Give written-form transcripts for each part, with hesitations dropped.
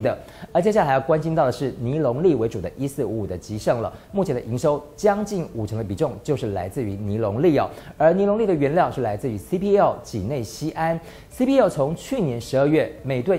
的。而接下来还要关心到的是尼龙粒为主的1455的吉盛了，目前的营收将近50%的比重就是来自于尼龙粒哦，而尼龙粒的原料是来自于 CPL 己内酰胺。CPL 从去年12月每吨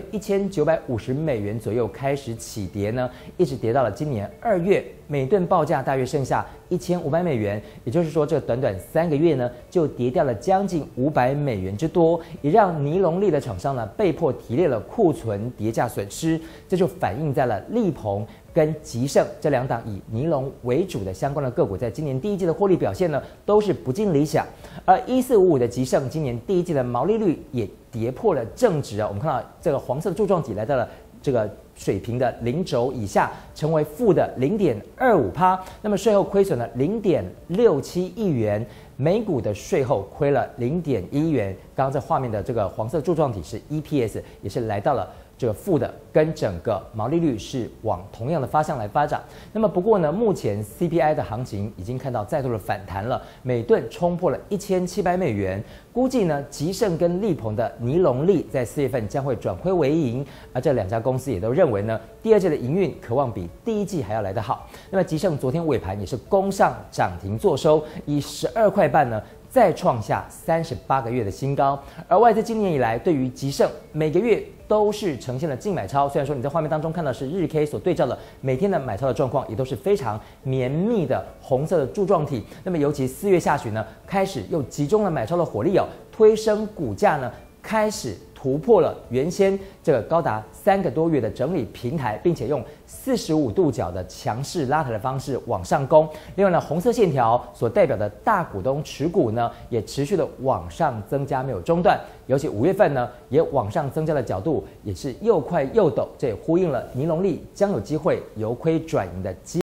$1950左右开始起跌呢，一直跌到了今年2月，每吨报价大约剩下$1500，也就是说这短短3个月呢就跌掉了将近$500之多，也让尼龙粒的厂商呢被迫提列了库存跌价损失，这就反映在了力鹏跟吉盛这两档以尼龙为主的相关的个股，在今年第一季的获利表现呢，都是不尽理想。而1455的吉盛今年第一季的毛利率也跌破了正值啊，我们看到这个黄色的柱状体来到了这个水平的0轴以下，成为负的0.25%。那么税后亏损了0.67亿元，每股的税后亏了0.1亿元。刚刚在画面的这个黄色柱状体是 EPS， 也是来到了这个负的，跟整个毛利率是往同样的方向来发展。那么不过呢，目前 CPI 的行情已经看到再度的反弹了，每吨冲破了$1700，估计呢吉盛跟力鹏的尼龙粒在4月份将会转亏为盈，而这两家公司也都认为呢，第二季的营运可望比第一季还要来得好。那么吉盛昨天尾盘也是攻上涨停作收，以12块半呢再创下38个月的新高。而外资今年以来对于吉盛每个月都是呈现了净买超，虽然说你在画面当中看到是日 K 所对照的每天的买超的状况，也都是非常绵密的红色的柱状体。那么尤其4月下旬呢，开始又集中了买超的火力哦，推升股价呢开始突破了原先这个高达3个多月的整理平台，并且用45度角的强势拉抬的方式往上攻。另外呢，红色线条所代表的大股东持股呢，也持续的往上增加，没有中断。尤其5月份呢，也往上增加的角度也是又快又陡，这也呼应了尼龙粒将有机会由亏转盈的机会。